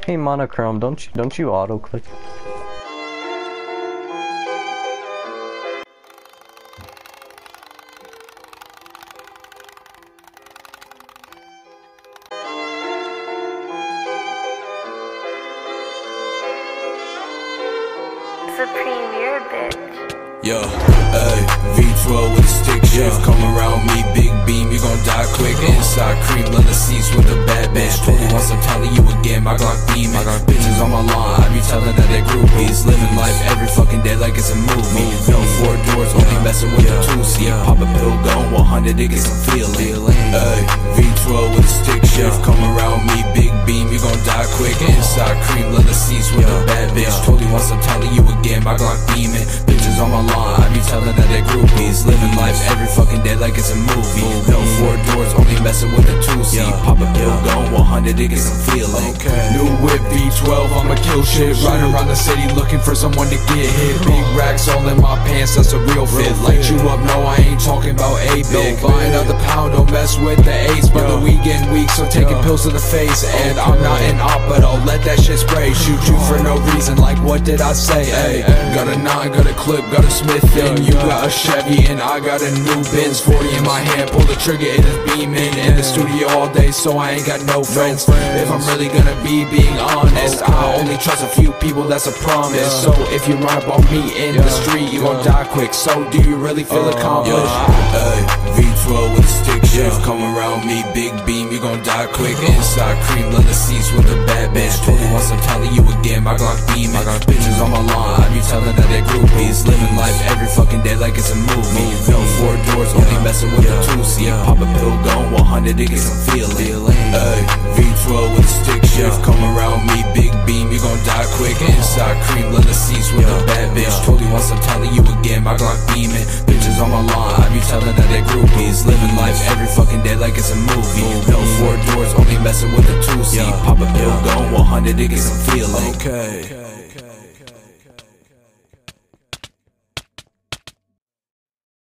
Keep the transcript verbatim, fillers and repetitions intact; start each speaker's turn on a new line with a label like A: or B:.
A: Hey Monochrome, don't you don't you auto click?
B: Supreme, you're a bitch.
C: Yo, ayy, V twelve with a stick shift. Come around me, big beam, you gon' die quick. Inside cream, leather seats with a bad bitch. Told you once, I'm telling you again, my Glock beaming. Bitches on my lawn, I be telling that they groupies. Living life every fucking day like it's a movie. No four doors, only messing with the two seat. Pop a pill, go one hundred to get some feeling. Ayy, V twelve with a stick shift. Come around me, big beam, you gon' die quick. Inside cream, leather seats with a bad bitch. Told you once, I'm telling you again, my Glock beaming. Bitches on my lawn, I be telling that they groupies. Living life every fucking day like it's a movie. No four doors, only messing with a two seat. Pop a pill, go one hundred to get some feeling. New whip V twelve, I'ma kill shit. Riding around the city looking for someone to get hit. Big racks all in my pants, that's a real fit. Light you up, no, I ain't talking about a big. Buying out the pound, don't mess with the ace. Brother, we getting weak, so taking pills to the face. And I'm not an op, but I'll let that shit spray. Shoot you for no reason, like what did I say? Ay, got a nine, got a clip, got a Smith in. You got a Chevy and I got a new Benz. Forty in my hand, pull the trigger, it is beaming. In the studio all day, so I ain't got no friends. If I'm really gonna be being honest, I only trust a few people, that's a promise. So if you run up on me in the street, you gon' die quick. So do you really feel accomplished? Ay, V twelve with a stick shift. Come around me, big beam, you gon' die quick. Inside cream, leather seats with a bad bitch. Told you once, I'm telling you again, my Glock beaming. Bitches on my lawn, I be telling that they groupies. Living life every fucking day like it's a movie. No four doors, only messing with a two seat. Pop a pill, go one hundred to get some feeling. Ay, V twelve with a stick shift. Come around me, big beam, you gon' die quick. Inside cream, leather seats with a bad bitch. Told you once, I'm telling you again, my Glock beaming. Bitches on my lawn, I be telling that they groupies. Living life every fucking day like it's a movie. No four doors, only messing with a two seat. Pop a pill, go one hundred to get some feeling. Okay.